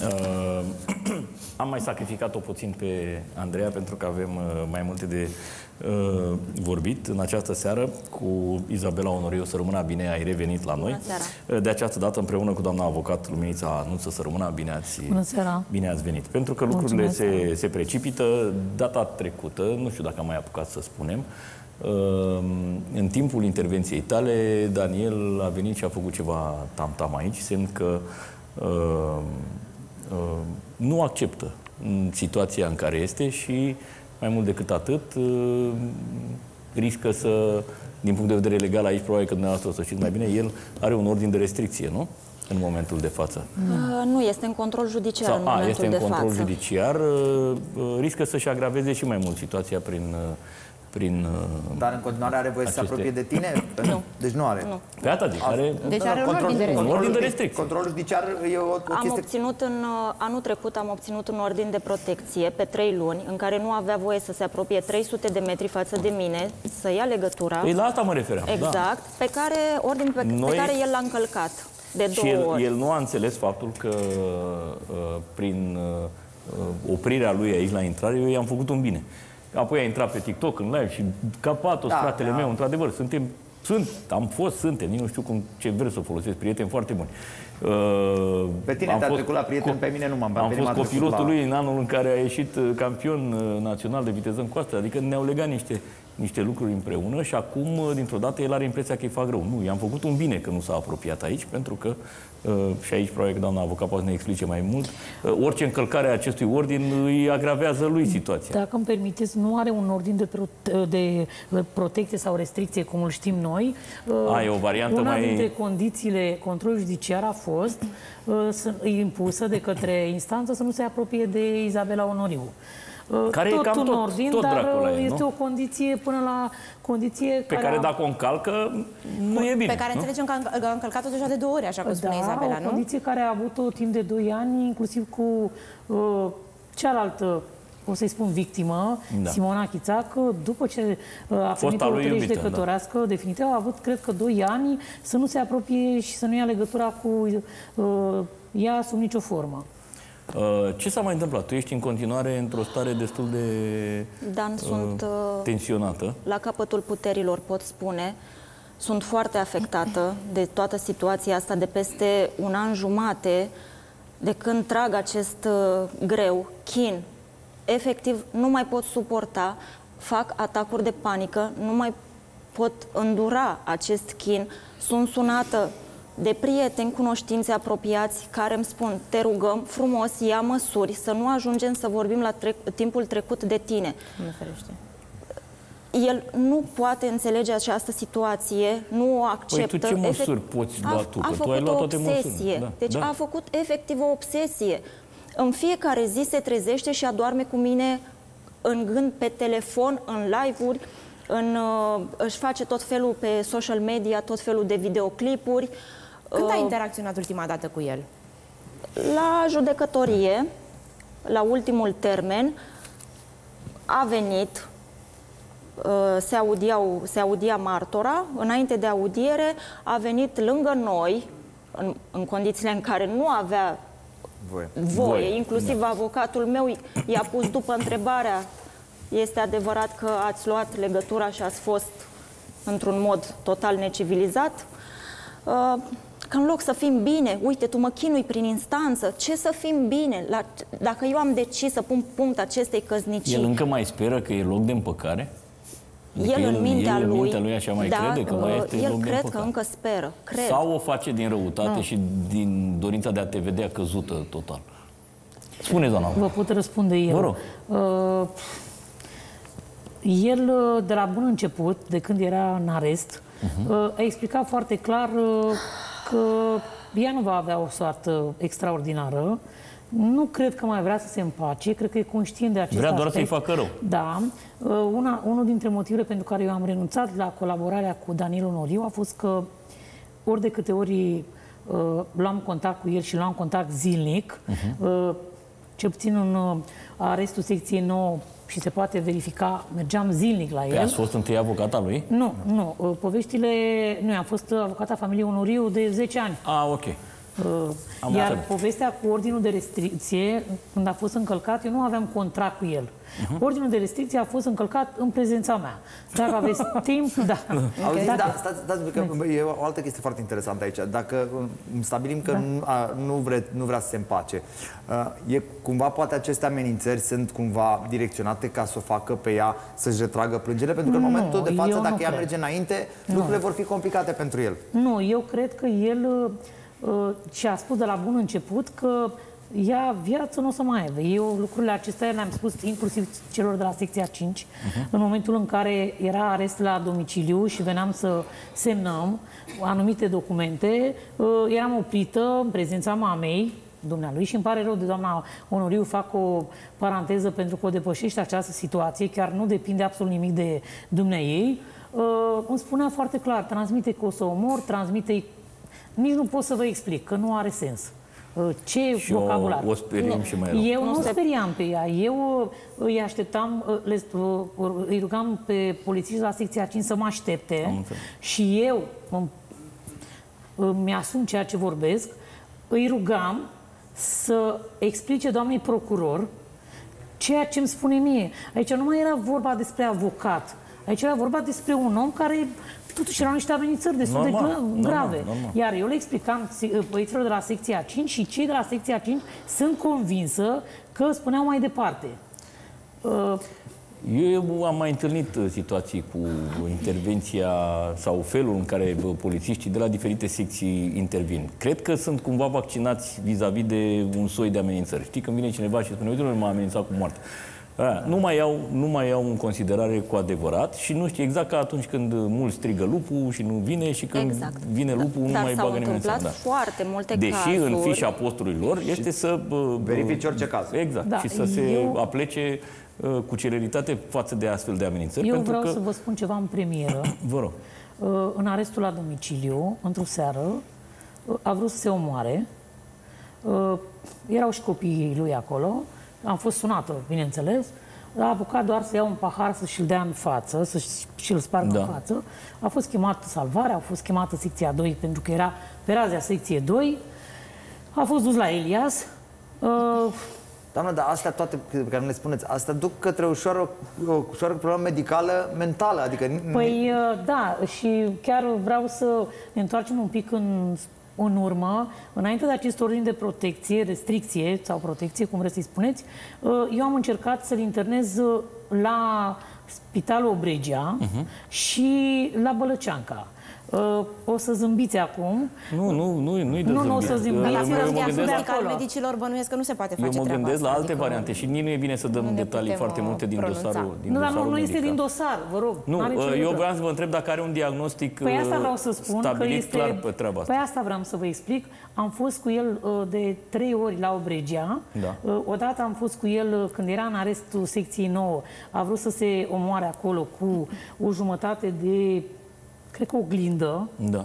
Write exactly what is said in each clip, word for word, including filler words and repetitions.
Uh, am mai sacrificat-o puțin pe Andreea pentru că avem uh, mai multe de uh, vorbit în această seară cu Izabela Onoriu. Să rămână bine, ai revenit la noi. De această dată, împreună cu doamna avocat Luminița Nuță, să rămână bine ați, bine ați venit. Pentru că lucrurile se, se precipită. Data trecută, nu știu dacă am mai apucat să spunem, în timpul intervenției tale, Daniel a venit și a făcut ceva tam-tam aici, semn că uh, uh, nu acceptă situația în care este și, mai mult decât atât, uh, riscă să, din punct de vedere legal, aici probabil că dumneavoastră o să știți mai bine, el are un ordin de restricție, nu? În momentul de față. Uh, nu, este în control judiciar Sau, în momentul a, este de în control față. judiciar, uh, riscă să-și agraveze și mai mult situația prin... Uh, Prin, Dar în continuare are voie aceste... să se apropie de tine? Nu. Deci nu are? Nu. Pe asta zic, are... Deci are un ordin de restricție. Un ordin de restricție. Controlul judiciar e o, o am chestie... obținut în, anul trecut am obținut un ordin de protecție pe trei luni, în care nu avea voie să se apropie trei sute de metri față de mine, să ia legătura. Păi la asta mă refeream. Exact. Da. Pe care, ordin pe, Noi... pe care el l-a încălcat de două el, ori. el nu a înțeles faptul că uh, prin uh, oprirea lui aici la intrare, eu i-am făcut un bine. Apoi a intrat pe TikTok în live și ca patos, da, fratele da. meu, într-adevăr, suntem, sunt, am fost, suntem, nici nu știu cum, ce vreau să folosesc, prieteni foarte buni. Uh, pe tine te-a trecut la prieten, pe mine nu m-am Am fost copilotul la... lui în anul în care a ieșit campion național de viteză în coastă, adică ne-au legat niște, niște lucruri împreună și acum, dintr-o dată, el are impresia că îi fac rău. Nu, i-am făcut un bine că nu s-a apropiat aici, pentru că Uh, și aici probabil că doamna avocat poate să ne explice mai mult, uh, orice încălcare a acestui ordin îi agravează lui situația. Dacă îmi permiteți, nu are un ordin de, prote de protecție sau restricție, cum îl știm noi. Uh, a, e o variantă Una mai... dintre condițiile controlului judiciar a fost uh, impusă de către instanță să nu se apropie de Izabela Onoriu. Care tot e cam un tot, ordin, tot dar e, este nu? o condiție până la condiție pe care, care dacă o încalcă, nu e bine. Pe care nu? înțelegem că a încălcat-o deja de două ori, așa cum spune da, Izabela, o nu? condiție care a avut-o timp de doi ani, inclusiv cu uh, cealaltă, o să-i spun, victimă, da. Simona Chițac, după ce uh, a primit o hotărâre judecătorească, da. definitiv, a avut, cred că, doi ani să nu se apropie și să nu ia legătura cu uh, ea sub nicio formă. Ce s-a mai întâmplat? Tu ești în continuare într-o stare destul de Dan, uh, sunt tensionată. La capătul puterilor, pot spune. Sunt foarte afectată de toată situația asta de peste un an jumate, de când trag acest uh, greu, chin. Efectiv, nu mai pot suporta, fac atacuri de panică, nu mai pot îndura acest chin. Sunt sunată de prieteni, cunoștințe apropiați care îmi spun: te rugăm frumos, ia măsuri să nu ajungem să vorbim la trec timpul trecut de tine. Nu ferește. El nu poate înțelege această situație, nu o acceptă. Păi tu ce măsuri poți lua tu? A, a tu ai luat o toate obsesie. măsurile. Da, deci da. a făcut efectiv o obsesie. În fiecare zi se trezește și adorme cu mine în gând pe telefon, în live-uri, în, uh, își face tot felul pe social media, tot felul de videoclipuri. Când ai interacționat ultima dată cu el? La judecătorie, la ultimul termen, a venit, se, audiau, se audia martora, înainte de audiere a venit lângă noi, în, în condițiile în care nu avea voie, voie, voie. inclusiv da. avocatul meu i-a pus după întrebarea: este adevărat că ați luat legătura și ați fost într-un mod total necivilizat? Că în loc să fim bine, uite, tu mă chinui prin instanță, ce să fim bine? La, dacă eu am decis să pun punct acestei căsnicii... El încă mai speră că e loc de împăcare? El, el în mintea el, lui... mintea lui așa mai da, crede că mai este el loc de cred împăcare. că încă speră, cred. Sau o face din răutate nu. și din dorința de a te vedea căzută total? Spune, doamna. Vă pot răspunde eu. Vă rog. Uh, el, de la bun început, de când era în arest, uh-huh. uh, a explicat foarte clar uh, că ea nu va avea o soartă extraordinară. Nu cred că mai vrea să se împace, cred că e conștient de acest Vrea doar aspect. să-i facă rău. Da. Una, unul dintre motivele pentru care eu am renunțat la colaborarea cu Daniel Onoriu a fost că ori de câte ori uh, luam contact cu el și luam contact zilnic, uh-huh. uh, cel puțin în uh, arestul secției nouă, și se poate verifica, mergeam zilnic la el. Păi ați fost întâi avocata lui? Nu, nu. Poveștile... Noi am fost avocata familiei Onoriu de zece ani. Ah, ok. Am Iar înțeles. povestea cu ordinul de restricție, când a fost încălcat, eu nu aveam contract cu el. Uh-huh. Ordinul de restricție a fost încălcat în prezența mea. Dacă aveți timp, da. Auziți, Dacă- da, stați, stați, că e o altă chestie foarte interesantă aici. Dacă um, stabilim că da. nu, a, nu, vre, nu vrea să se împace, uh, e cumva poate aceste amenințări sunt cumva direcționate ca să o facă pe ea să-și retragă plângere? Pentru că în Nu, momentul de față, eu dacă nu ea cred. merge înainte, lucrurile vor fi complicate pentru el. Nu, eu cred că el uh, ce a spus de la bun început că ea viață nu o să mai aibă. Eu lucrurile acestea le-am spus inclusiv celor de la secția cinci, uh-huh. în momentul în care era arest la domiciliu și veneam să semnăm anumite documente, uh, eram oprită în prezența mamei dumnealui și îmi pare rău de doamna Onoriu, fac o paranteză pentru că o depășește această situație, chiar nu depinde absolut nimic de dumneaei. Uh, îmi spunea foarte clar, transmite că o să omor, transmite, nici nu pot să vă explic, că nu are sens. Uh, ce Și vocabular. o, o speriem și mai rău. Eu nu Nu se- speriam pe ea. Eu uh, îi așteptam, uh, le, uh, îi rugam pe polițiști la secția cinci să mă Am aștepte înțeles. și eu îmi- îmi asum ceea ce vorbesc, îi rugam să explice doamnei procuror ceea ce îmi spune mie. Aici nu mai era vorba despre avocat. Aici era vorba despre un om care totuși erau niște amenințări destul Normal, de gra- normal, grave. normal. Iar eu le explicam băieților de la secția cinci și cei de la secția cinci sunt convinsă că spuneau mai departe. Uh, Eu am mai întâlnit uh, situații cu intervenția sau felul în care uh, polițiștii de la diferite secții intervin. Cred că sunt cumva vaccinați vis-a-vis de un soi de amenințări. Știi, când vine cineva și spune, uite, nu m-a amenințat cu moarte. Aia, nu, mai iau, nu mai iau în considerare cu adevărat și nu știu, exact ca atunci când mulți strigă lupul și nu vine și când Exact. vine lupul nu Dar mai s-au bagă nimeni în seamă. întâmplat Da. foarte multe Deși cazuri. în fișa postului lor este să uh, Verifici orice caz. Exact. Da, și să se eu- aplece uh, cu celeritate față de astfel de amenințări. eu pentru vreau că... să vă spun ceva în premieră. Vă rog. Uh, în arestul la domiciliu, într-o seară, uh, a vrut să se omoare. Uh, Erau și copiii lui acolo. Am fost sunată, bineînțeles. A apucat doar să ia un pahar să și-l dea în față, să și-l spargă Da. în față. A fost chemată salvarea, a fost chemată secția doi, pentru că era pe razia secție doi. A fost dus la Elias. Uh, Doamnă, dar astea toate pe care nu le spuneți, astea duc către ușoară, o ușoară problemă medicală mentală, adică... Păi, uh, da, și chiar vreau să ne întoarcem un pic în, în urmă. Înainte de acest ordin de protecție, restricție sau protecție, cum vreți să-i spuneți, uh, eu am încercat să-l internez uh, la Spitalul Obregia uh-huh. și la Bălăceanca. Uh, O să zâmbiți acum. Nu, nu, nu, nu-i de Nu, nu o să zâmbit. zâmbiți. Eu La mă firul gândesc la, diagnostic al acolo. medicilor bănuiesc că nu se poate face eu mă treaba gândesc la asta, alte adică variante și nici nu e bine să dăm nu ne detalii putem, foarte multe din pronunța. dosarul din Nu, dar nu, dosarul nu este medical. din dosar, vă rog. Nu, N-are nicio eu legătură. vreau să vă întreb dacă are un diagnostic Păi asta vreau uh, să spun, că stabilit este... clar pe treaba asta. Păi asta vreau să vă explic. Am fost cu el uh, de trei ori la Obregia. Da. Uh, odată am fost cu el uh, când era în arestul secției nouă. A vrut să se omoare acolo cu o jumătate de, cred că, oglindă. Da.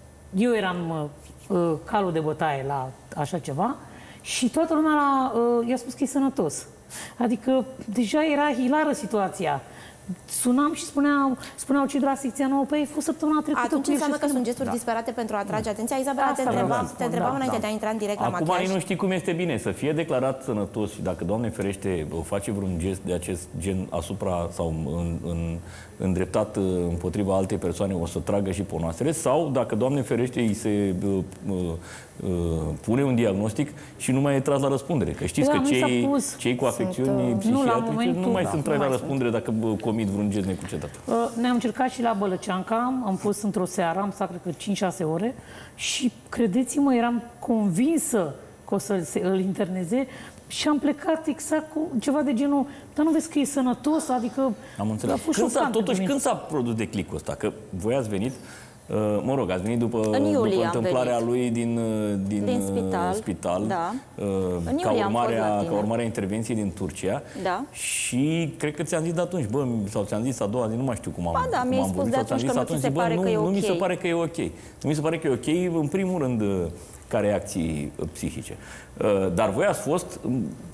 Eu eram uh, uh, calul de bătaie la așa ceva și toată lumea l-a, uh, i-a spus că e sănătos. Adică deja era hilară situația. Sunam și spuneau, spuneau cei de la secția nouă, păi ai fost săptămâna trecută Atunci cu el înseamnă și că sunt spuneam- gesturi disperate pentru a atrage atenția. Izabela, te Asta vreau întrebam, să te spun, întrebam da, înainte da. de a intra în direct la Acum machiaj. nu știi cum este bine să fie declarat sănătos și dacă, Doamne ferește, face vreun gest de acest gen asupra sau în, în, îndreptat uh, împotriva altei persoane, o să tragă și ponoasele, sau dacă, Doamne ferește, îi se uh, uh, uh, pune un diagnostic și nu mai e tras la răspundere. Că știți Da, că mi s-a cei, pus. cei cu afecțiuni uh, nu, la psihiatrice momentul- nu mai da, sunt nu trași la mai răspundere dacă bă, comit vreun gest necugetat. Uh, Ne-am încercat și la Bălăceanca, am fost într-o seară, am stat, cred că, cinci șase ore și, credeți-mă, eram convinsă că o să îl interneze și am plecat exact cu ceva de genul, dar nu vezi că e sănătos? Adică Am înțeles. a fost Când s-a, șocant pentru totuși, mine. când s-a produs declicul ăsta? Că voi ați venit, uh, mă rog, ați venit după, În iulie după am întâmplarea venit. lui din, uh, din, Din uh, spital, spital da. uh, În ca, iulie am fost urmare la a, tine. ca urmare a intervenției din Turcia. Da. Și cred că ți-am zis de atunci, bă, sau ți-am zis a doua zi, nu mai știu cum am Ba da, cum mi-ai am spus vorbit, de sau ți-am atunci zis că nu ți atunci, se bă, pare nu, că e nu mi se ok. pare că e ok. Nu mi se pare că e ok, în primul rând, uh, ca reacții uh, psihice. Uh, Dar voi ați fost, um,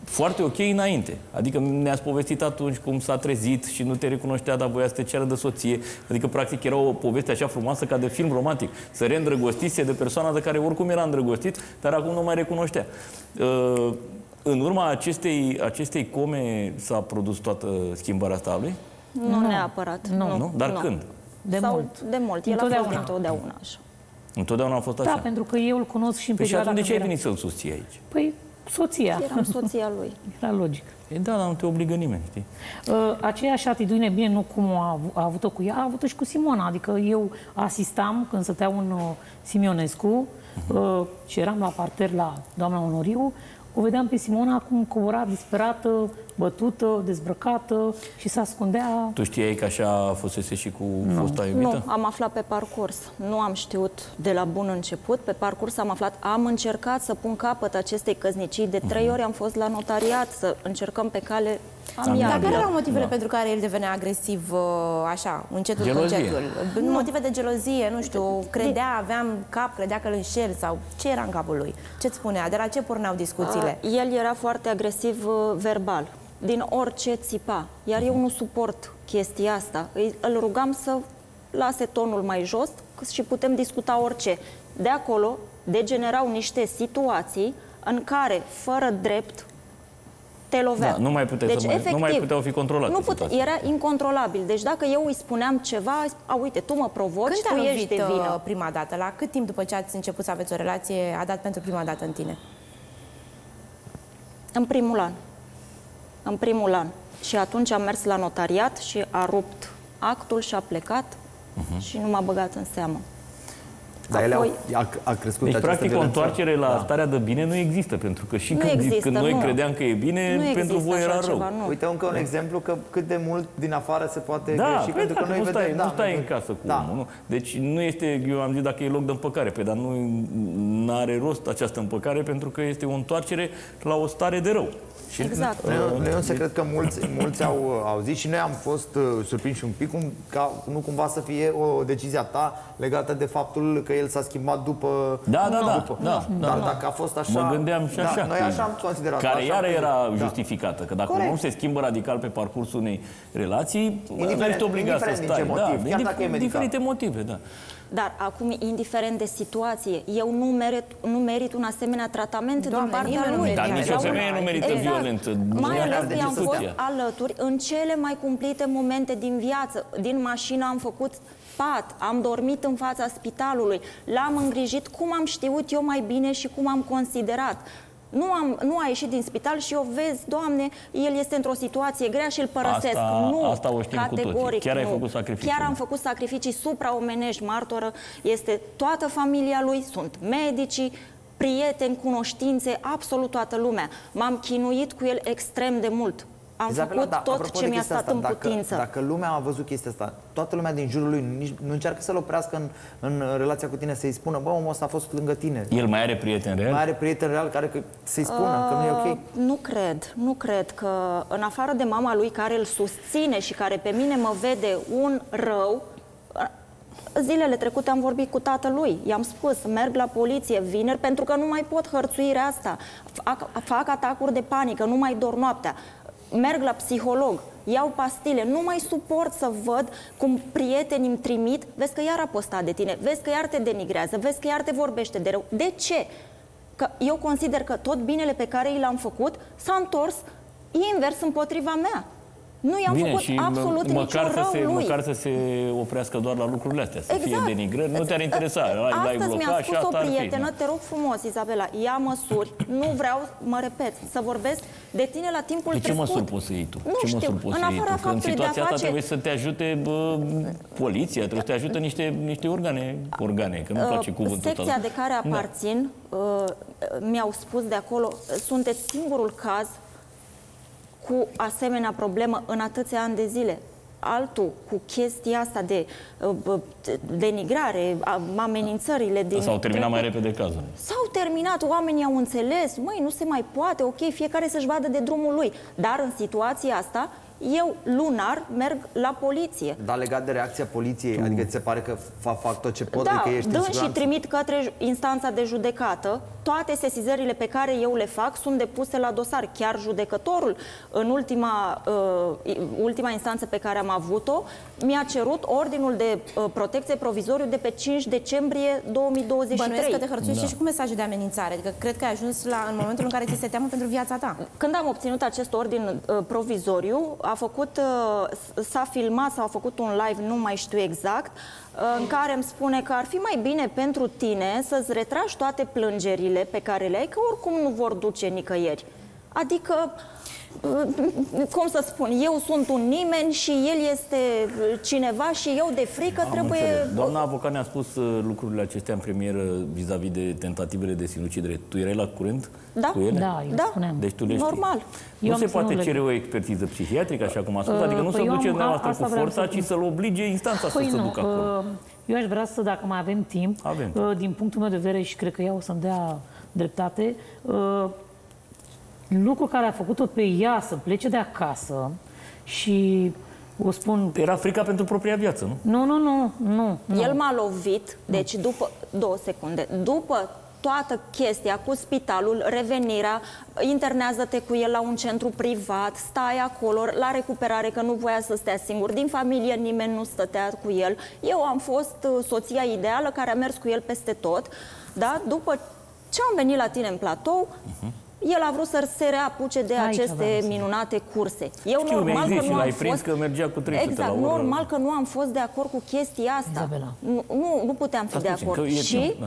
foarte ok înainte. Adică ne-ați povestit atunci cum s-a trezit și nu te recunoștea, dar voia să te ceară de soție. Adică, practic, era o poveste așa frumoasă ca de film romantic. Să reîndrăgostise de persoana de care oricum era îndrăgostit, dar acum nu mai recunoștea. Uh, în urma acestei, acestei come s-a produs toată schimbarea asta a lui? Nu, nu neapărat. Nu. Nu. Nu? Dar nu. când? De Sau mult. De mult. El Întotdeauna. a fost întotdeauna așa. Întotdeauna a fost așa? Da, pentru că eu îl cunosc și în Păi și perioada atunci de ce ai când venit să-l susții aici? era- Păi, soția. Eram soția lui. Era logic. E, da, dar nu te obligă nimeni, știi? Uh, aceeași atitudine, bine, nu cum a, avu- a avut-o cu ea, a avut-o și cu Simona. Adică eu asistam când stătea un uh, Simionescu uh, și eram la parter la doamna Onoriu, o vedeam pe Simona cum cobora disperată, bătută, dezbrăcată și se ascundea. Tu știai că așa fusese și cu fosta iubită? Nu, am aflat pe parcurs. Nu am știut de la bun început. Pe parcurs am aflat, am încercat să pun capăt acestei căsnicii. De trei ori am fost la notariat să încercăm pe cale Dar amiabilă. care erau motivele Da. pentru care el devenea agresiv, uh, așa, încetul cu Gelozie. încetul? Motive de gelozie, nu știu, credea, aveam cap, credea că îl înșel sau ce era în capul lui? Ce-ți spunea? De la ce porneau discuțiile? Uh, El era foarte agresiv uh, verbal, din orice țipa. Iar eu nu suport chestia asta. Îi- Îl rugam să lase tonul mai jos și putem discuta orice. De acolo degenerau niște situații în care, fără drept, te lovea. Da, nu mai puteai deci, să mai- nu mai efectiv, puteau fi controlate Nu pute, situațiile. era incontrolabil. Deci dacă eu îi spuneam ceva, a, uite, tu mă provoci, Când tu te-a ești lovit de vină. uh, prima dată? La cât timp după ce ați început să aveți o relație a dat pentru prima dată în tine? În primul an. În primul an. Și atunci am mers la notariat și a rupt actul și a plecat Mhm. și nu m-a băgat în seamă. Dar ele au, Apoi- a, a crescut Deci, această practic, o violență. întoarcere la starea de bine nu există, pentru că și Nu când, există, când noi nu. credeam că e bine, Nu pentru există voi era așa rău. ceva, nu. Uite încă un exemplu că cât de mult din afară se poate Da, greși, păi pentru da, că noi nu stai, vedem... nu da, stai noi- în casă cu da. omul, nu? Deci nu este, eu am zis dacă e loc de împăcare, pe dar nu are rost această împăcare pentru că este o întoarcere la o stare de rău. Și Exact. Nu, nu e un secret că mulți, mulți au auzit și noi am fost uh, surprinși un pic, cum, ca nu cumva să fie o decizie a ta legată de faptul că el s-a schimbat după... Da, da, da, după. da, da. Dar dacă a fost așa... Mă gândeam și așa. Da, noi că- așa am considerat. Care așa iară am era crezut. Da. justificată. Că dacă Corect. un om se schimbă radical pe parcursul unei relații, nu Indiferent- ești obligat să indiferent din stai. ce motiv, da, chiar din dacă e medical. diferite motive, da. Dar acum, indiferent de situație, eu nu merit, nu merit un asemenea tratament Doamne, din partea nimeni nu lui. merită Dar nici o așa. femeie nu merită Exact. violență. Mai ales de că am fost justiție. alături în cele mai cumplite momente din viață. Din mașină am făcut pat, am dormit în fața spitalului, l-am îngrijit cum am știut eu mai bine și cum am considerat. Nu, am, nu a ieșit din spital și eu vezi, Doamne, el este într-o situație grea și îl părăsesc. Asta- nu, asta o știm cu toții. categoric Chiar ai nu. făcut sacrificii. Chiar am făcut sacrificii supraomenești, martoră. Este toată familia lui, sunt medicii, prieteni, cunoștințe, absolut toată lumea. M-am chinuit cu el extrem de mult. Am Izabela, făcut da, tot apropo ce de mi-a chestia stat asta, în dacă, putință. Dacă lumea a văzut chestia asta, toată lumea din jurul lui nici, nu încearcă să-l oprească în, în relația cu tine, să-i spună, bă, omul ăsta a fost lângă tine. El mai are prieten real? Mai are prieten real care că, să-i spună că nu e ok. Uh, Nu cred, nu cred că în afară de mama lui care îl susține și care pe mine mă vede un rău, uh, zilele trecute am vorbit cu tatălui, i-am spus, merg la poliție vineri pentru că nu mai pot hărțuirea asta, fac, fac atacuri de panică, nu mai dorm noaptea, merg la psiholog, iau pastile, nu mai suport să văd cum prietenii îmi trimit, vezi că iar a postat de tine, vezi că iar te denigrează, vezi că iar te vorbește de rău. De ce? Că eu consider că tot binele pe care i l-am făcut s-a întors invers împotriva mea. Nu i-am Bine, făcut și absolut mă- niciun măcar să rău se, lui. Măcar să se oprească doar la lucrurile astea, să fie Exact. denigrări, nu te-ar interesa. L-ai, l-ai Astăzi mi-a blocat și spus o asta ar fi. prietenă, da. te rog frumos, Izabela, ia măsuri. Nu vreau, mă repet, să vorbesc de tine la timpul De ce trecut. măsuri poți să iei tu? Nu ce știu, măsuri poți în să iei afara tu? Că în faptului de a situația asta face- trebuie să te ajute bă, poliția, trebuie să te ajute niște, niște organe, organe, că nu-mi place cuvântul ăsta. Secția de care Da. aparțin, uh, mi-au spus de acolo, sunteți singurul caz cu asemenea problemă în atâția ani de zile. Altul cu chestia asta de uh, denigrare, a- amenințările din... S-au terminat mai trecut. repede cazul. S-au terminat, oamenii au înțeles, măi, nu se mai poate, ok, fiecare să-și vadă de drumul lui. Dar în situația asta, eu lunar merg la poliție. Dar legat de reacția poliției, adică ți se pare că fac, fac tot ce pot, Da, adică ești în dând și siguranță? trimit către instanța de judecată. Toate sesizările pe care eu le fac sunt depuse la dosar. Chiar judecătorul, în ultima, uh, ultima instanță pe care am avut-o, mi-a cerut ordinul de uh, protecție provizoriu de pe cinci decembrie două mii douăzeci și trei. Bănuiesc că te hărțuiești da. și cu mesaje de amenințare. Adică cred că ai ajuns la, în momentul în care ți se teamă pentru viața ta. Când am obținut acest ordin uh, provizoriu, a făcut, uh, s-a filmat sau a făcut un live, nu mai știu exact, uh, în care îmi spune că ar fi mai bine pentru tine să-ți retragi toate plângerile pe care le ai, că oricum nu vor duce nicăieri. Adică, cum să spun, eu sunt un nimeni și el este cineva și eu de frică Am trebuie... înțeles. Doamna avocat ne-a spus uh, lucrurile acestea în premieră vis-a-vis de tentativele de sinucidere. Tu erai la curent Da? cu ele? Da, eu Da. spuneam. Deci tu le știi. Normal. Nu Eu se am poate ținut cere leg- o expertiză psihiatrică, așa cum a spus, adică nu Păi se eu duce am- dumneavoastră asta cu vreau forța, să ci spun. să-l oblige instanța Păi să se nu, ducă acolo. uh, eu aș vrea să, dacă mai avem timp, Avem. uh, din punctul meu de vedere, și cred că ea o să-mi dea dreptate, uh, lucru care a făcut-o pe ea să plece de acasă și o spun... Era frica pentru propria viață, nu? Nu, nu, nu, nu. nu. El m-a lovit, deci după două secunde, după toată chestia cu spitalul, revenirea, internează-te cu el la un centru privat, stai acolo la recuperare, că nu voia să stea singur. Din familie nimeni nu stătea cu el. Eu am fost uh, soția ideală care a mers cu el peste tot, da? După ce am venit la tine în platou, uh-huh. el a vrut să se reapuce de Aici aceste vreau să- minunate curse. Eu Știu, normal mi-ai că zis nu și am l-ai prins fost... că mergea cu trei sute Exact, la oră. normal că nu am fost de acord cu chestia asta. Izabela. Nu, nu, nu puteam fi Stați de puțin, acord. că e Și timp, da.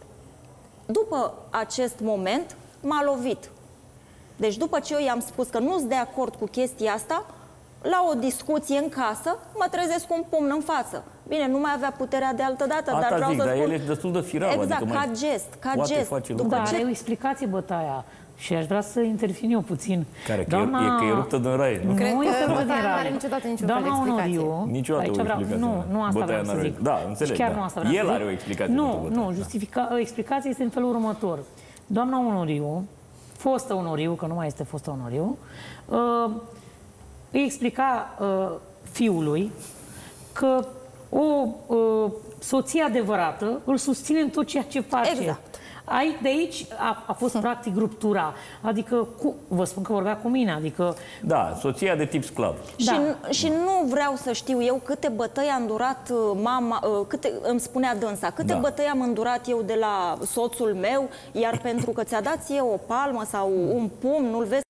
după acest moment m-a lovit. Deci după ce eu i-am spus că nu sunt de acord cu chestia asta, la o discuție în casă, mă trezesc cu un pumn în față. Bine, nu mai avea puterea de altă dată, Asta dar vreau zic, să dar spun... el e destul de firav, Exact, adică ca mai gest, ca poate gest. face După lucruri. Da, ce... are o explicație bătaia și aș vrea să intervin eu puțin. Care? Că, e, e, că e ruptă din rai, nu? Cred Nu că este bătaia din nu rai. are niciodată niciun fel de Doamna explicație. Onoriu, Niciodată aici o vreau, explicație nu, nu nu asta Bătaia vreau să n-are- zic. da, înțeleg, Chiar da. nu asta vreau El să zic. are o explicație Nu, pentru bătaia. nu, justifica, explicația este în felul următor. Doamna Onoriu, fostă Onoriu, că nu mai este fostă Onoriu, uh, îi explica uh, fiului că o uh, soție adevărată îl susține în tot ceea ce face. Exact. Ai, de aici a, a fost practic ruptura. Adică, cu, vă spun că vorbea cu mine, adică... Da, soția de tip sclav. Și, Da. și nu vreau să știu eu câte bătăi a îndurat uh, mama, uh, câte, îmi spunea dânsa, câte Da. bătăi am îndurat eu de la soțul meu, iar pentru că ți-a dat ție o palmă sau un pumn, nu-l vezi